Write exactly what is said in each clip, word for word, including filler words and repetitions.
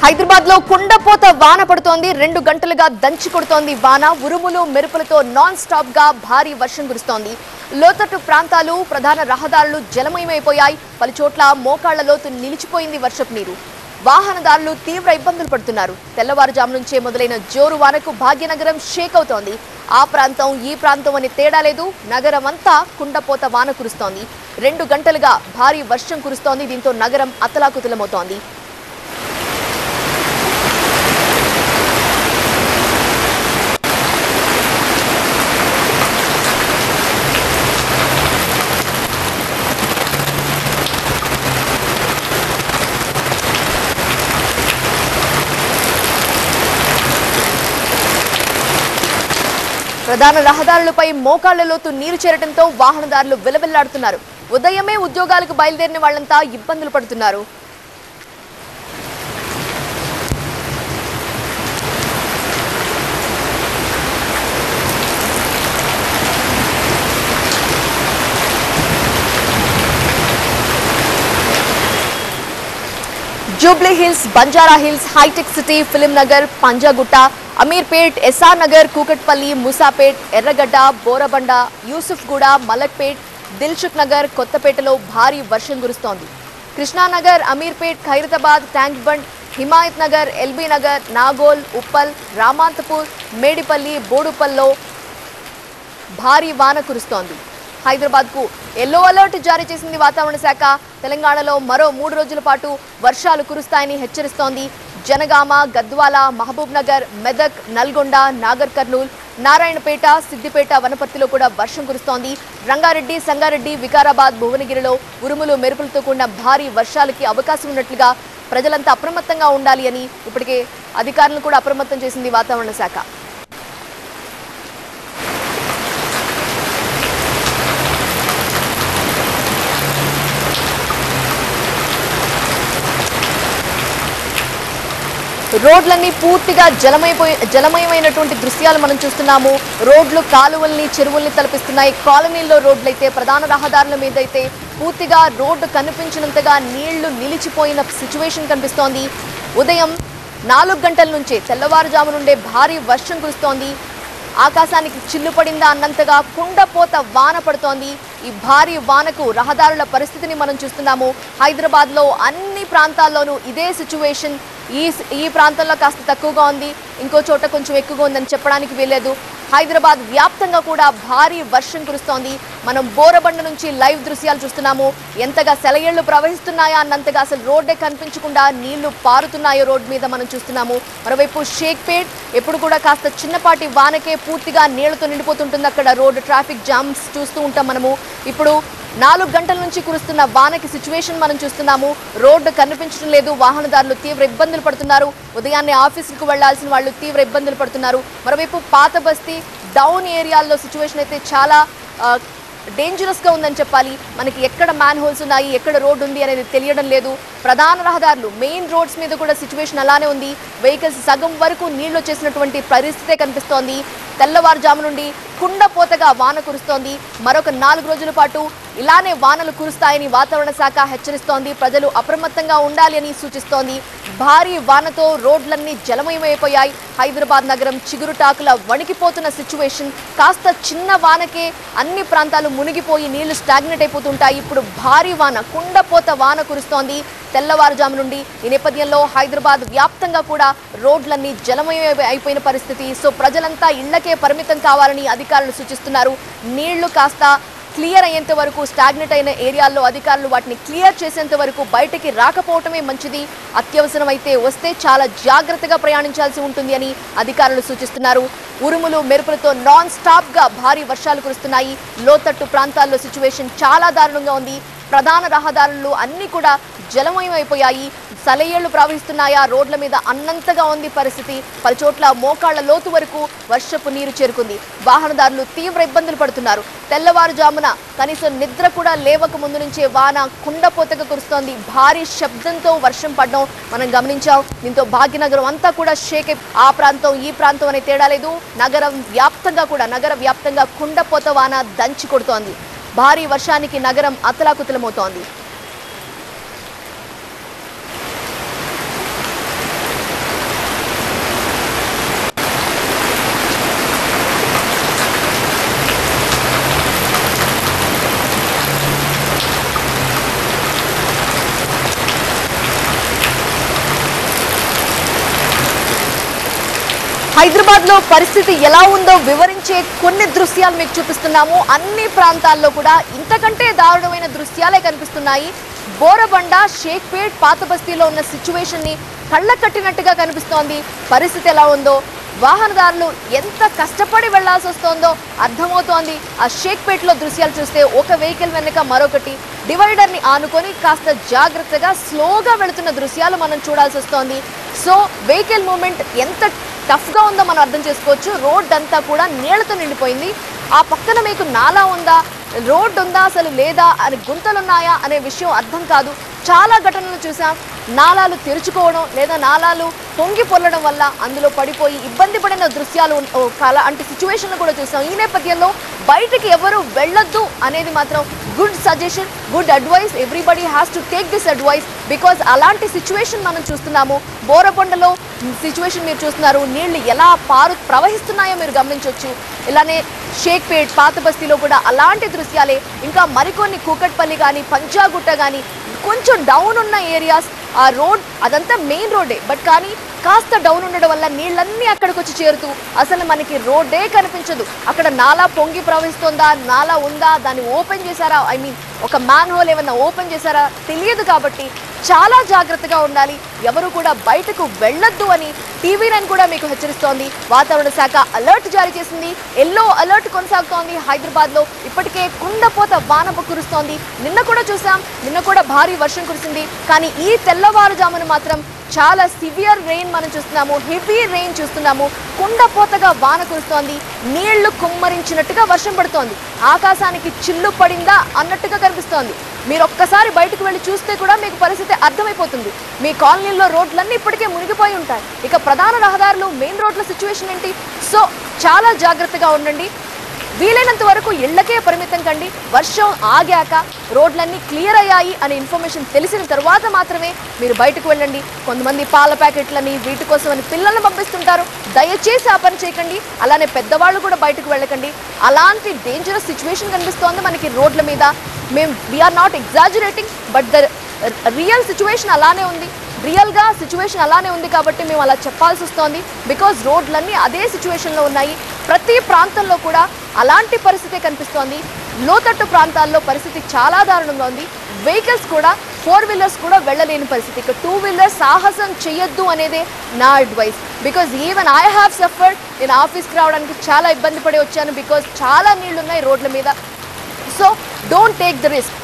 హైదరాబాద్ లో కుండపోత వాన పడుతోంది. రెండు గంటలుగా దంచి కొడుతోంది వాన. ఉరుములు మెరుపులతో నాన్ స్టాప్ గా భారీ వర్షం కురుస్తోంది. లోతట్టు ప్రాంతాలు, ప్రధాన రహదారులు జలమయమైపోయాయి. పలు చోట్ల మోకాళ్ల లోతు నిలిచిపోయింది వర్షపు నీరు. వాహనదారులు తీవ్ర ఇబ్బందులు పడుతున్నారు. తెల్లవారుజాము నుంచే మొదలైన జోరు వానకు భాగ్యనగరం షేక్ అవుతోంది. ఆ ప్రాంతం ఈ ప్రాంతం అని తేడా లేదు. నగరం అంతా కుండపోత వాన కురుస్తోంది. రెండు గంటలుగా భారీ వర్షం కురుస్తోంది. దీంతో నగరం అతలాకుతలమవుతోంది. ప్రధాన రహదారులపై మోకాళ్ల లోతు నీరు చేరడంతో వాహనదారులు విలవిల్లాడుతున్నారు. ఉదయమే ఉద్యోగాలకు బయలుదేరిన వాళ్లంతా ఇబ్బందులు పడుతున్నారు. జూబ్లీ హిల్స్, బంజారా హిల్స్, హైటెక్ సిటీ, ఫిలిం నగర్, పంజాగుట్ట, అమీర్పేట్, ఎస్ఆర్ నగర్, కూకట్పల్లి, మూసాపేట్, ఎర్రగడ్డ, బోరబండ, యూసుఫ్గూడ, మలక్పేట్, దిల్సుఖ్ నగర్, కొత్తపేటలో భారీ వర్షం కురుస్తోంది. కృష్ణానగర్, అమీర్పేట్, ఖైరతాబాద్, ట్యాంక్ బండ్, హిమాయత్ నగర్, ఎల్బీ నగర్, నాగోల్, ఉప్పల్, రామాంతపూర్, మేడిపల్లి, బోడుపల్లో భారీ వాన కురుస్తోంది. హైదరాబాద్ కు ఎల్లో అలర్ట్ జారీ చేసింది వాతావరణ శాఖ. తెలంగాణలో మరో మూడు రోజుల పాటు వర్షాలు కురుస్తాయని హెచ్చరిస్తోంది. జనగామ, గద్వాల, మహబూబ్ నగర్, మెదక్, నల్గొండ, నాగర్ కర్నూల్, నారాయణపేట, సిద్దిపేట, వనపర్తిలో కూడా వర్షం కురుస్తోంది. రంగారెడ్డి, సంగారెడ్డి, వికారాబాద్, భువనగిరిలో ఉరుములు మెరుపులతో కూడిన భారీ వర్షాలకి అవకాశం ఉన్నట్లుగా ప్రజలంతా అప్రమత్తంగా ఉండాలి అని ఇప్పటికే అధికారులను కూడా అప్రమత్తం చేసింది వాతావరణ శాఖ. రోడ్లన్నీ పూర్తిగా జలమైపోయి జలమయమైనటువంటి దృశ్యాలు మనం చూస్తున్నాము. రోడ్లు కాలువల్ని, చెరువుల్ని తలపిస్తున్నాయి. కాలనీల్లో రోడ్లైతే, ప్రధాన రహదారుల మీద అయితే పూర్తిగా రోడ్డు కనిపించినంతగా నీళ్లు నిలిచిపోయిన సిచ్యువేషన్ కనిపిస్తోంది. ఉదయం నాలుగు గంటల నుంచే తెల్లవారుజాము నుండే భారీ వర్షం కురుస్తోంది. ఆకాశానికి చిల్లు పడిందా అన్నంతగా కుండపోత వాన పడుతోంది. ఈ భారీ వానకు రహదారుల పరిస్థితిని మనం చూస్తున్నాము. హైదరాబాద్ లో అన్ని ప్రాంతాల్లోనూ ఇదే సిచ్యువేషన్. ఈ ఈ ప్రాంతంలో కాస్త తక్కువగా ఉంది, ఇంకో చోట కొంచెం ఎక్కువగా ఉందని చెప్పడానికి వీల్లేదు. హైదరాబాద్ వ్యాప్తంగా కూడా భారీ వర్షం కురుస్తోంది. మనం బోరబండ నుంచి లైవ్ దృశ్యాలు చూస్తున్నాము. ఎంతగా సెలయేళ్లు ప్రవహిస్తున్నాయా అన్నంతగా అసలు రోడ్డే కనిపించకుండా నీళ్లు పారుతున్నాయో రోడ్ మీద మనం చూస్తున్నాము. మరోవైపు షేక్పేట్ ఎప్పుడు కూడా కాస్త చిన్నపాటి వానకే పూర్తిగా నీళ్లతో నిండిపోతుంటుంది. అక్కడ రోడ్డు ట్రాఫిక్ జామ్స్ చూస్తూ ఉంటాం మనము. ఇప్పుడు నాలుగు గంటల నుంచి కురుస్తున్న వానకి సిచ్యువేషన్ మనం చూస్తున్నాము. రోడ్డు కనిపించడం లేదు. వాహనదారులు తీవ్ర ఇబ్బందులు పడుతున్నారు. ఉదయాన్నే ఆఫీసులకు వెళ్లాల్సిన వాళ్ళు తీవ్ర ఇబ్బందులు పడుతున్నారు. మరోవైపు పాత బస్తీ, డౌన్ ఏరియాల్లో సిచ్యువేషన్ అయితే చాలా డేంజరస్ గా ఉందని చెప్పాలి. మనకి ఎక్కడ మ్యాన్ హోల్స్ ఉన్నాయి, ఎక్కడ రోడ్డు ఉంది అనేది తెలియడం లేదు. ప్రధాన రహదారులు, మెయిన్ రోడ్స్ మీద కూడా సిచ్యువేషన్ అలానే ఉంది. వెహికల్స్ సగం వరకు నీళ్లు వచ్చేసినటువంటి పరిస్థితే కనిపిస్తోంది. తెల్లవారుజాము నుండి కుండపోతగా వాన కురుస్తోంది. మరొక నాలుగు రోజుల పాటు ఇలానే వానలు కురుస్తాయని వాతావరణ శాఖ హెచ్చరిస్తోంది. ప్రజలు అప్రమత్తంగా ఉండాలి అని సూచిస్తోంది. భారీ వానతో రోడ్లన్నీ జలమయమైపోయాయి. హైదరాబాద్ నగరం చిగురుటాకుల వణికిపోతున్న సిచ్యువేషన్. కాస్త చిన్న వానకే అన్ని ప్రాంతాలు మునిగిపోయి నీళ్లు స్టాగ్నెట్ అయిపోతుంటాయి. ఇప్పుడు భారీ వాన, కుండపోత వాన కురుస్తోంది తెల్లవారుజాము నుండి. ఈ నేపథ్యంలో హైదరాబాద్ వ్యాప్తంగా కూడా రోడ్లన్నీ జలమయ అయిపోయిన పరిస్థితి. సో ప్రజలంతా ఇళ్లకే పరిమితం కావాలని అధికారులు సూచిస్తున్నారు. నీళ్లు కాస్త క్లియర్ అయ్యేంత వరకు, స్టాగ్నెట్ అయిన ఏరియాల్లో అధికారులు వాటిని క్లియర్ చేసేంత వరకు బయటికి రాకపోవటమే మంచిది. అత్యవసరమైతే వస్తే చాలా జాగ్రత్తగా ప్రయాణించాల్సి ఉంటుంది అని అధికారులు సూచిస్తున్నారు. ఉరుములు మెరుపులతో నాన్ స్టాప్ గా భారీ వర్షాలు కురుస్తున్నాయి. లోతట్టు ప్రాంతాల్లో సిచ్యువేషన్ చాలా దారుణంగా ఉంది. ప్రధాన రహదారులు అన్ని కూడా జలమయం అయిపోయాయి. సెలయేళ్లు ప్రవహిస్తున్నాయా రోడ్ల మీద అన్నంతగా ఉంది పరిస్థితి. పలు చోట్ల మోకాళ్ల లోతు వరకు వర్షపు నీరు చేరుకుంది. వాహనదారులు తీవ్ర ఇబ్బందులు పడుతున్నారు. తెల్లవారుజామున కనీసం నిద్ర కూడా లేవక ముందు నుంచే వాన కుండపోతగా కురుస్తోంది. భారీ శబ్దంతో వర్షం పడడం మనం గమనించాం. దీంతో భాగ్యనగరం అంతా కూడా షేక్. ఆ ప్రాంతం ఈ ప్రాంతం అనే తేడా లేదు. నగరం వ్యాప్తంగా కూడా నగర వ్యాప్తంగా కుండపోత వాన దంచి కొడుతోంది. భారీ వర్షానికి నగరం అతలాకుతలమవుతోంది. హైదరాబాద్ లో పరిస్థితి ఎలా ఉందో వివరించే కొన్ని దృశ్యాలు మీకు చూపిస్తున్నాము. అన్ని ప్రాంతాల్లో కూడా ఇంతకంటే దారుణమైన దృశ్యాలే కనిపిస్తున్నాయి. బోరబండ, షేక్పేట్, పాత బస్తీలో ఉన్న సిచ్యువేషన్ ని కళ్ళ కట్టినట్టుగా కనిపిస్తోంది. పరిస్థితి ఎలా ఉందో, వాహనదారులు ఎంత కష్టపడి వెళ్లాల్సి వస్తోందో అర్థమవుతోంది. ఆ షేక్పేట్ లో దృశ్యాలు చూస్తే ఒక వెహికల్ వెనుక మరొకటి డివైడర్ ని ఆనుకొని కాస్త జాగ్రత్తగా స్లోగా వెళుతున్న దృశ్యాలు మనం చూడాల్సి వస్తోంది. సో వెహికల్ మూవ్మెంట్ ఎంత టఫ్ గా ఉందో మనం అర్థం చేసుకోవచ్చు. రోడ్ అంతా కూడా నీళ్లతో నిండిపోయింది. ఆ పక్కన మీకు నాలా ఉందా, రోడ్ ఉందా, అసలు లేదా, అని గుంతలున్నాయా అనే విషయం అర్థం కాదు. చాలా ఘటనలు చూసాం. నాలాలు తెరుచుకోవడం లేదా నాలాలు పొంగి పొల్లడం వల్ల అందులో పడిపోయి ఇబ్బంది పడిన దృశ్యాలు అలాంటి సిచ్యువేషన్లు కూడా చూసాం. ఈ నేపథ్యంలో బయటికి ఎవరు వెళ్ళొద్దు అనేది మాత్రం good suggestion, good advice. Everybody has to take this advice because అలాంటి సిచ్యువేషన్ మనం చూస్తున్నాము. బోరబండలో సిచ్యువేషన్ మీరు చూస్తున్నారు. నీళ్లు ఎలా పారు ప్రవహిస్తున్నాయో మీరు గమనించవచ్చు. ఇలానే షేక్పేట్, పాత బస్తీలో కూడా అలాంటి దృశ్యాలే. ఇంకా మరికొన్ని కూకట్పల్లి కానీ, పంజాగుట్ట కానీ, కొంచెం డౌన్ ఉన్న ఏరియాస్, ఆ రోడ్ అదంతా మెయిన్ రోడ్డే, బట్ కానీ కాస్త డౌన్ ఉండడం వల్ల నీళ్ళన్నీ అక్కడికి వచ్చి చేరుతూ అసలు మనకి రోడ్డే కనిపించదు. అక్కడ నాలా పొంగి ప్రవహిస్తుందా, నాలా ఉందా, దాన్ని ఓపెన్ చేశారా, ఐ మీన్ ఒక మ్యాన్ హోల్ ఏమన్నా ఓపెన్ చేశారా తెలియదు. కాబట్టి చాలా జాగ్రత్తగా ఉండాలి. ఎవరు కూడా బయటకు వెళ్ళొద్దు అని టీవీ నైన్ కూడా మీకు హెచ్చరిస్తోంది. వాతావరణ శాఖ అలర్ట్ జారీ చేసింది. ఎల్లో అలర్ట్ కొనసాగుతోంది. హైదరాబాద్ లో ఇప్పటికే కుండపోత వాన కురుస్తోంది. నిన్న కూడా చూసాం, నిన్న కూడా భారీ వర్షం కురిసింది. కానీ ఈ తెల్లవారుజామున మాత్రం చాలా సివియర్ రెయిన్ మనం చూస్తున్నాము. హెవీ రెయిన్ చూస్తున్నాము. కుండపోతగా వాన కురుస్తోంది. నీళ్లు కుమ్మరించినట్టుగా వర్షం పడుతోంది. ఆకాశానికి చిల్లు పడిందా అన్నట్టుగా కనిపిస్తోంది. మీరు ఒక్కసారి బయటకు వెళ్ళి చూస్తే కూడా మీకు పరిస్థితి అర్థమైపోతుంది. మీ కాలనీల్లో రోడ్లన్నీ ఇప్పటికే మునిగిపోయి ఉంటాయి. ఇక ప్రధాన రహదారులు, మెయిన్ రోడ్ల సిచ్యువేషన్ ఏంటి? సో చాలా జాగ్రత్తగా ఉండండి. వీలైనంత వరకు ఇళ్లకే పరిమితం కండి. వర్షం ఆగాక రోడ్లన్నీ క్లియర్ అయ్యాయి అనే ఇన్ఫర్మేషన్ తెలిసిన తర్వాత మాత్రమే మీరు బయటకు వెళ్ళండి. కొంతమంది పాల ప్యాకెట్లని వీటి కోసం అని పిల్లల్ని పంపిస్తుంటారు. దయచేసి ఆ పని చేయకండి. అలానే పెద్దవాళ్ళు కూడా బయటకు వెళ్ళకండి. అలాంటి డేంజరస్ సిచ్యువేషన్ కనిపిస్తోంది మనకి రోడ్ల మీద. మేము we are not exaggerating, but the real situation అలానే ఉంది. రియల్గా సిచ్యువేషన్ అలానే ఉంది కాబట్టి మేము అలా చెప్పాల్సి వస్తోంది. బికాజ్ రోడ్లన్నీ అదే సిచ్యువేషన్లో ఉన్నాయి. ప్రతి ప్రాంతంలో కూడా అలాంటి పరిస్థితే కనిపిస్తోంది. లోతట్టు ప్రాంతాల్లో పరిస్థితి చాలా దారుణంగా ఉంది. వెహికల్స్ కూడా, ఫోర్ వీలర్స్ కూడా వెళ్ళలేని పరిస్థితి. ఇక టూ వీలర్ సాహసం చేయొద్దు అనేదే నా advice. Because even I have suffered. నేను ఆఫీస్కి రావడానికి చాలా ఇబ్బంది పడి వచ్చాను బికాజ్ చాలా నీళ్లు ఉన్నాయి రోడ్ల మీద. So don't take the risk,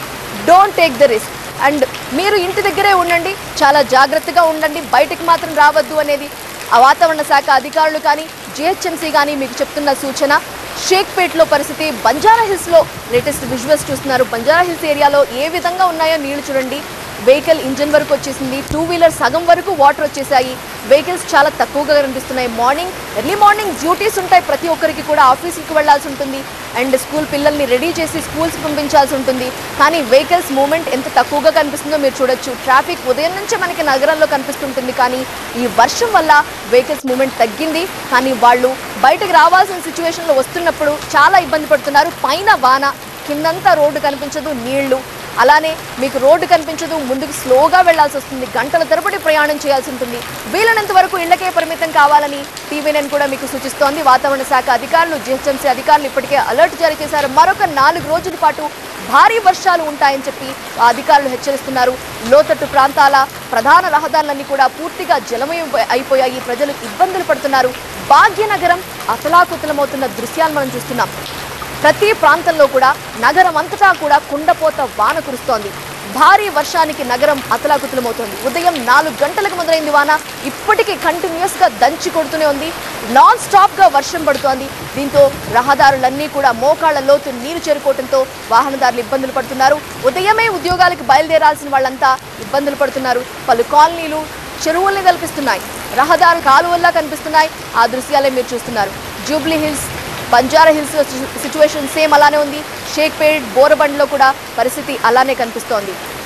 don't take the risk. And మీరు ఇంటి దగ్గరే ఉండండి, చాలా జాగ్రత్తగా ఉండండి, బయటకు మాత్రం రావద్దు అనేది ఆ వాతావరణ శాఖ అధికారులు కానీ, జిహెచ్ఎంసీ కానీ మీకు చెప్తున్న సూచన. షేక్పేట్లో పరిస్థితి, బంజారా హిల్స్లో లేటెస్ట్ విజువల్స్ చూస్తున్నారు. బంజారా హిల్స్ ఏరియాలో ఏ విధంగా ఉన్నాయో నీళ్లు చూడండి. వెహికల్ ఇంజన్ వరకు వచ్చేసింది. టూ వీలర్ సగం వరకు వాటర్ వచ్చేసాయి. వెహికల్స్ చాలా తక్కువగా కనిపిస్తున్నాయి. మార్నింగ్ ఎర్లీ మార్నింగ్ డ్యూటీస్ ఉంటాయి ప్రతి ఒక్కరికి కూడా. ఆఫీస్కి వెళ్లాల్సి ఉంటుంది అండ్ స్కూల్ పిల్లల్ని రెడీ చేసి స్కూల్స్కి పంపించాల్సి ఉంటుంది. కానీ వెహికల్స్ మూవ్మెంట్ ఎంత తక్కువగా కనిపిస్తుందో మీరు చూడొచ్చు. ట్రాఫిక్ ఉదయం నుంచే మనకి నగరంలో కనిపిస్తుంటుంది. కానీ ఈ వర్షం వల్ల వెహికల్స్ మూవ్మెంట్ తగ్గింది. కానీ వాళ్ళు బయటకు రావాల్సిన సిచ్యువేషన్లో వస్తున్నప్పుడు చాలా ఇబ్బంది పడుతున్నారు. పైన వాన, కిందంతా రోడ్డు కనిపించదు, నీళ్లు. అలానే మీకు రోడ్డు కనిపించదు, ముందుకు స్లోగా వెళ్లాల్సి వస్తుంది. గంటల తరబడి ప్రయాణం చేయాల్సి ఉంటుంది. వీలైనంత వరకు ఇళ్లకే పరిమితం కావాలని టీవీ నైన్ కూడా మీకు సూచిస్తోంది. వాతావరణ శాఖ అధికారులు, జిహెచ్ఎంసీ అధికారులు ఇప్పటికే అలర్ట్ జారీ చేశారు. మరొక నాలుగు రోజుల పాటు భారీ వర్షాలు ఉంటాయని చెప్పి అధికారులు హెచ్చరిస్తున్నారు. లోతట్టు ప్రాంతాల ప్రధాన రహదారులన్నీ కూడా పూర్తిగా జలమయం అయిపోయాయి. ప్రజలు ఇబ్బందులు పడుతున్నారు. భాగ్యనగరం అతలాకుతలమవుతున్న దృశ్యాలు మనం చూస్తున్నాం. ప్రతి ప్రాంతంలో కూడా నగరం అంతటా కూడా కుండపోత వాన కురుస్తోంది. భారీ వర్షానికి నగరం అతలాకుతలమవుతోంది. ఉదయం నాలుగు గంటలకు మొదలైంది వాన. ఇప్పటికీ కంటిన్యూస్ గా దంచి కొడుతూనే ఉంది. నాన్ స్టాప్ గా వర్షం పడుతోంది. దీంతో రహదారులన్నీ కూడా మోకాళ్ల లోతు నీరు చేరుకోవడంతో వాహనదారులు ఇబ్బందులు పడుతున్నారు. ఉదయమే ఉద్యోగాలకు బయలుదేరాల్సిన వాళ్ళంతా ఇబ్బందులు పడుతున్నారు. పలు కాలనీలు చెరువుల్ని కల్పిస్తున్నాయి. రహదారు కాలువల్లా కనిపిస్తున్నాయి. ఆ దృశ్యాలే మీరు చూస్తున్నారు. జూబ్లీ హిల్స్, బంజారా హిల్స్ సిచ్యువేషన్ సేమ్ అలానే ఉంది. షేక్పేట్, బోరబండ్లో కూడా పరిస్థితి అలానే కనిపిస్తోంది.